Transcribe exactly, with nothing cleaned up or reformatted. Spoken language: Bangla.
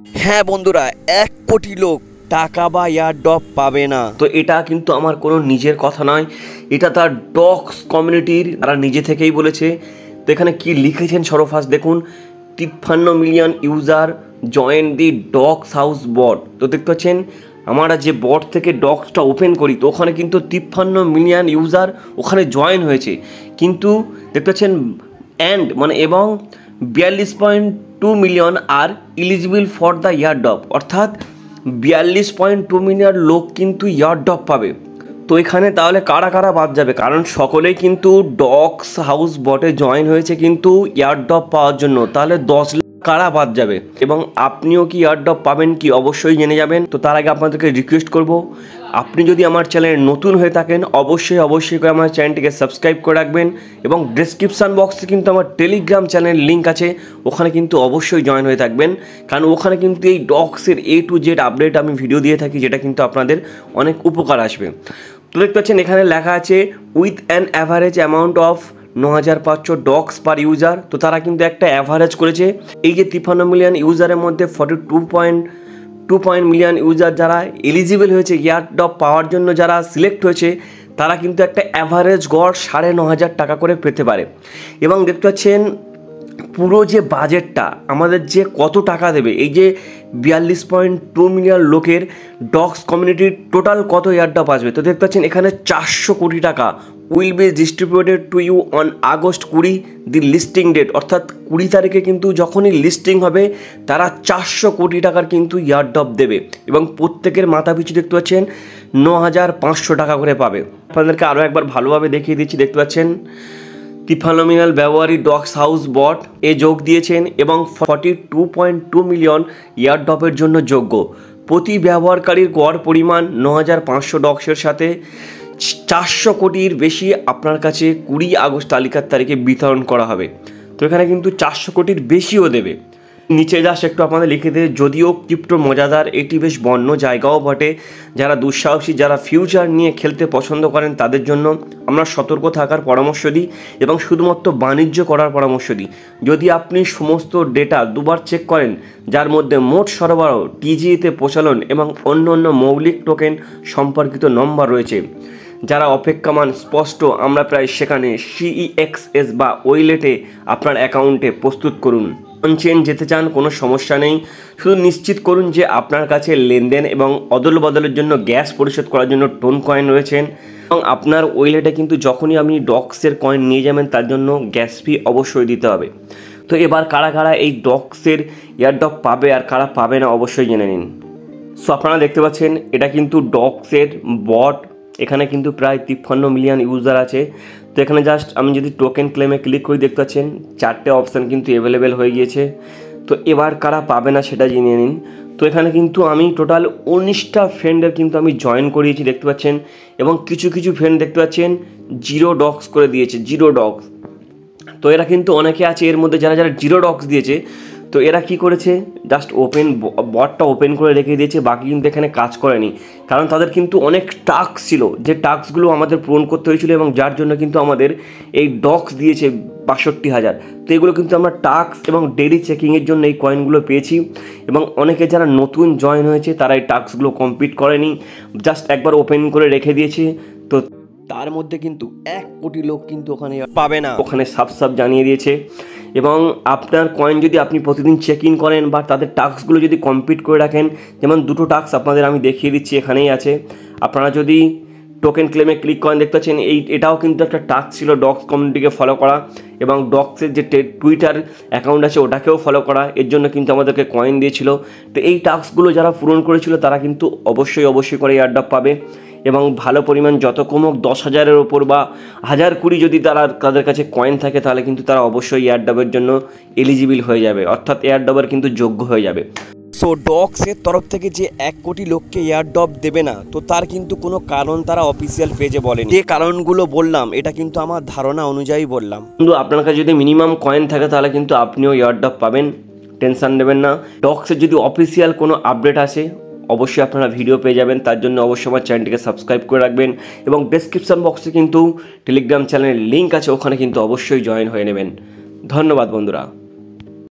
হ্যাঁ বন্ধুরা, এক কোটি লোক টাকা বা এয়ারড্রপ পাবে না। তো এটা কিন্তু আমার কোনো নিজের কথা নয়, এটা তার ডক্স কমিউনিটির তারা নিজে থেকেই বলেছে। তো এখানে কি লিখেছেন সরফাস দেখুন, তিপ্পান্ন million user join the Dogs house bot. তো দেখতে পাচ্ছেন আমরা যে বট থেকে ডক্সটা ওপেন করি তো ওখানে কিন্তু তিপ্পান্ন মিলিয়ন ইউজার ওখানে জয়েন হয়েছে, কিন্তু দেখতে পাচ্ছেন অ্যান্ড মানে এবং বিয়াল্লিশ point two million are eligible for the airdrop, অর্থাৎ বিয়াল্লিশ পয়েন্ট টু মিলিয়ন লোক কিন্তু ইয়ারড্রপ পাবে। তো এখানে তাহলে কারা কারা বাদ যাবে, কারণ সকলেই কিন্তু ডক্স হাউস বটে জয়েন হয়েছে কিন্তু ইয়ারড্রপ পাওয়ার জন্য, তাহলে দশ লাখ কারা বাদ যাবে এবং আপনিও কি ইয়ারড্রপ পাবেন কি অবশ্যই জেনে যাবেন। তো তার আগে আপনাদেরকে রিকোয়েস্ট করব, আপনি যদি আমার চ্যানেলে নতুন হয়ে থাকেন অবশ্যই অবশ্যই করে আমার চ্যানেলটিকে সাবস্ক্রাইব করে রাখবেন এবং ডেসক্রিপশান বক্সে কিন্তু আমার টেলিগ্রাম চ্যানেলের লিঙ্ক আছে, ওখানে কিন্তু অবশ্যই জয়েন হয়ে থাকবেন, কারণ ওখানে কিন্তু এই ডক্সের এ টু জেড আপডেট আমি ভিডিও দিয়ে থাকি, যেটা কিন্তু আপনাদের অনেক উপকার আসবে। তো দেখতে পাচ্ছেন এখানে লেখা আছে with an average amount of ন হাজার পাঁচশো ডক্স পার ইউজার। তো তারা কিন্তু একটা অ্যাভারেজ করেছে, এই যে তিপ্পান্ন মিলিয়ন ইউজারের মধ্যে forty two point two point million user যারা এলিজিবল হয়েছে ইয়ারড্রপ পাওয়ার জন্য, যারা সিলেক্ট হয়েছে তারা কিন্তু একটা অ্যাভারেজ গড় সাড়ে ন হাজার টাকা করে পেতে পারে। এবং দেখতে পাচ্ছেন পুরো যে বাজেটটা আমাদের যে কত টাকা দেবে, এই যে বিয়াল্লিশ পয়েন্ট টু মিলিয়ন লোকের ডক্স কমিউনিটির টোটাল কত ইয়ারড্রপ আসবে। তো দেখতে পাচ্ছেন এখানে চারশো কোটি টাকা will be distributed to you on August কুড়ি দি লিস্টিং ডেট, অর্থাৎ কুড়ি তারিখে কিন্তু যখনই লিস্টিং হবে তারা চারশো কোটি টাকার কিন্তু ইয়ারড্রপ দেবে এবং প্রত্যেকের মাথা পিছু দেখতে পাচ্ছেন ন হাজার পাঁচশো টাকা করে পাবে। আপনাদেরকে আরও একবার ভালোভাবে দেখিয়ে দিচ্ছি, দেখতে পাচ্ছেন তিপ্পান্ন মিলিয়ন ব্যবহারী ডক্স হাউস বট এ যোগ দিয়েছেন এবং forty two point two million ইয়ারড্রপের জন্য যোগ্য। প্রতি ব্যবহারকারীর গড় পরিমাণ ন হাজার পাঁচশো ডক্সের সাথে চারশো কোটির বেশি আপনার কাছে কুড়ি আগস্ট তালিকার তারিখে বিতরণ করা হবে। তো এখানে কিন্তু চারশো কোটির বেশিও দেবে। নিচে জাস্ট একটু আপনাদের লিখে দেয়, যদিও ক্রিপ্টো মজাদার, এটি বেশ বন্য জায়গাও বটে, যারা দুঃসাহসী যারা ফিউচার নিয়ে খেলতে পছন্দ করেন তাদের জন্য আমরা সতর্ক থাকার পরামর্শ দিই এবং শুধুমাত্র বাণিজ্য করার পরামর্শ দিই। যদি আপনি সমস্ত ডেটা দুবার চেক করেন, যার মধ্যে মোট সরবরাহ, টিজিএতে প্রচলন এবং অন্য অন্য মৌলিক টোকেন সম্পর্কিত নম্বর রয়েছে, যারা অপেক্ষমান স্পষ্ট, আমরা প্রায় সেখানে সিইএক্সএস বা ওয়েলেটে আপনার অ্যাকাউন্টে প্রস্তুত করুন। চেন যেতে চান কোনো সমস্যা নেই, শুধু নিশ্চিত করুন যে আপনার কাছে লেনদেন এবং অদল বদলের জন্য গ্যাস পরিশোধ করার জন্য টোন কয়েন রয়েছেন এবং আপনার ওয়েলেটে কিন্তু যখনই আপনি ডক্সের কয়েন নিয়ে যাবেন তার জন্য গ্যাস ফি অবশ্যই দিতে হবে। তো এবার কারা কারা এই ডক্সের এয়ারড্রপ পাবে আর কারা পাবে না অবশ্যই জেনে নিন। সো আপনারা দেখতে পাচ্ছেন এটা কিন্তু ডক্সের বট, এখানে কিন্তু প্রায় তিপ্পান্ন মিলিয়ন ইউজার আছে। তো এখানে জাস্ট আমি যদি টোকেন ক্লেমে ক্লিক করি দেখতে পাচ্ছেন চারটে অপশান কিন্তু অ্যাভেলেবেল হয়ে গিয়েছে। তো এবার কারা পাবে না সেটা জেনে নিন। তো এখানে কিন্তু আমি টোটাল উনিশটা ফ্রেন্ডের কিন্তু আমি জয়েন করিয়েছি দেখতে পাচ্ছেন, এবং কিছু কিছু ফ্রেন্ড দেখতে পাচ্ছেন জিরো ডক্স করে দিয়েছে, জিরো ডক্স। তো এরা কিন্তু অনেকে আছে এর মধ্যে যারা যারা জিরো ডক্স দিয়েছে, তো এরা কি করেছে, জাস্ট ওপেন বটটা ওপেন করে রেখে দিয়েছে, বাকি কিন্তু এখানে কাজ করেনি, কারণ তাদের কিন্তু অনেক টাস্ক ছিল, যে টাস্কগুলো আমাদের পূরণ করতে হয়েছিল এবং যার জন্য কিন্তু আমাদের এই ডক্স দিয়েছে বাষট্টি হাজার। তো এগুলো কিন্তু আমরা টাস্ক এবং ডেইলি চেকিংয়ের জন্য এই কয়েনগুলো পেয়েছি এবং অনেকে যারা নতুন জয়েন হয়েছে তারা এই টাস্কগুলো কমপ্লিট করেনি, জাস্ট একবার ওপেন করে রেখে দিয়েছে। তো তার মধ্যে কিন্তু এক কোটি লোক কিন্তু ওখানে পাবে না, ওখানে সাব সাব জানিয়ে দিয়েছে। এবং আপনার কয়েন যদি আপনি প্রতিদিন চেক ইন করেন বা তাদের টাস্কগুলো যদি কমপ্লিট করে রাখেন, যেমন দুটো টাস্ক আপনাদের আমি দেখিয়ে দিচ্ছি এখানেই আছে, আপনারা যদি টোকেন ক্লেমে ক্লিক করেন দেখতে পাচ্ছেন এই এটাও কিন্তু একটা টাস্ক ছিল ডক্স কমিউনিটিকে ফলো করা এবং ডক্সের যে টুইটার অ্যাকাউন্ট আছে ওটাকেও ফলো করা, এর জন্য কিন্তু আমাদেরকে কয়েন দিয়েছিল। তো এই টাস্কগুলো যারা পূরণ করেছিল তারা কিন্তু অবশ্যই অবশ্যই করে এয়ারড্রপ পাবে এবং ভালো পরিমাণ যত কমক দশ হাজারের ওপর বা হাজার কুড়ি যদি তারা তাদের কাছে কয়েন থাকে তাহলে কিন্তু তারা অবশ্যই এয়ারড্রপের জন্য এলিজিবল হয়ে যাবে, অর্থাৎ এয়ারড্রপের কিন্তু যোগ্য হয়ে যাবে। সো ডক্সের তরফ থেকে যে এক কোটি লোককে এয়ারড্রপ দেবে না, তো তার কিন্তু কোনো কারণ তারা অফিসিয়াল পেজে বলেন। যে কারণগুলো বললাম এটা কিন্তু আমার ধারণা অনুযায়ী বললাম। কিন্তু আপনার কাছে যদি মিনিমাম কয়েন থাকে তাহলে কিন্তু আপনিও এয়ারড্রপ পাবেন, টেনশন নেবেন না। ডক্সের যদি অফিসিয়াল কোনো আপডেট আসে অবশ্যই আপনারা ভিডিও পেয়ে যাবেন, তার জন্য অবশ্যই আমার চ্যানেলটিকে সাবস্ক্রাইব করে রাখবেন এবং ডেসক্রিপশন বক্সে কিন্তু টেলিগ্রাম চ্যানেলের লিঙ্ক আছে, ওখানে কিন্তু অবশ্যই জয়েন হয়ে নেবেন। ধন্যবাদ বন্ধুরা।